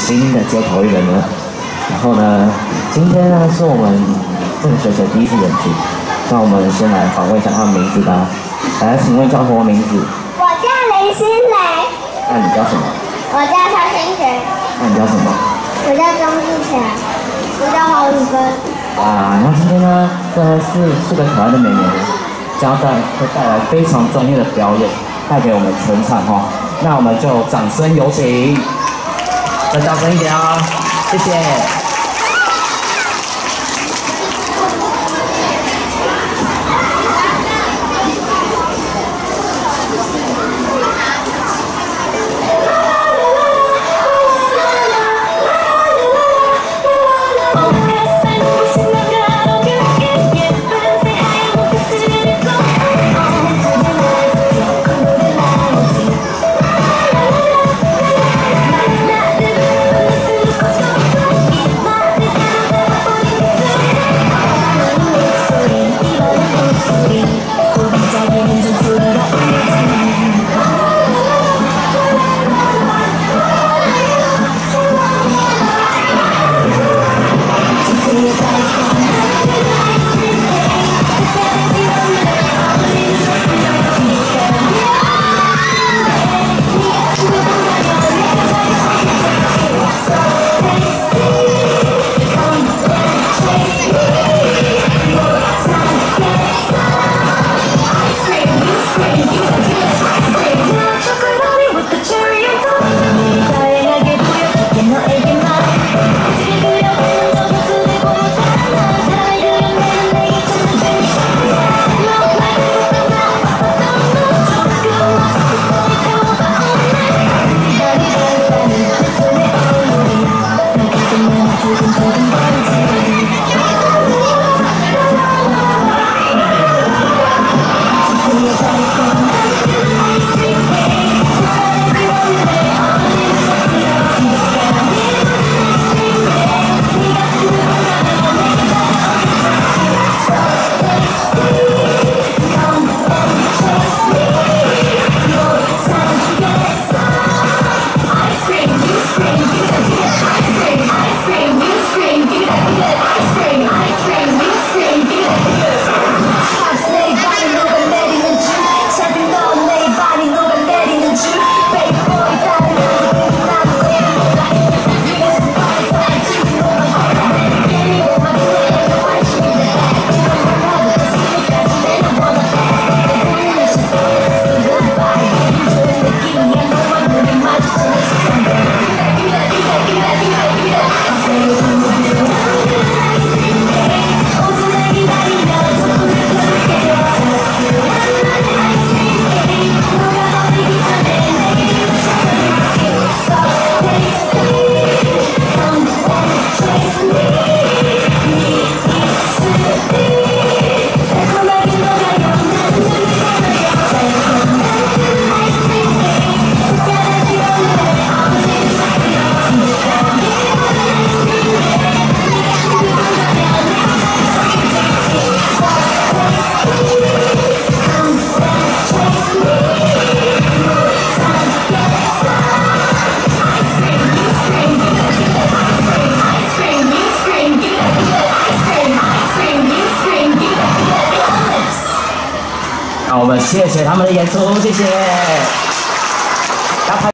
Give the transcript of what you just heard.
新的街头艺人呢。然后呢，今天呢是我们这个学期第一次演出，那我们先来访问一下他的名字吧。来，请问叫什么名字？ 我叫林心蕾。 那你叫什么？ 我叫曹新璇。 那你叫什么？ 我叫钟志强。我叫黄宇芬。 那今天呢，这四个可爱的美眉会带来非常专业的表演，带给我们全场哈。那我们就掌声有请，再大声一点啊！谢谢。我们谢谢他们的演出，谢谢。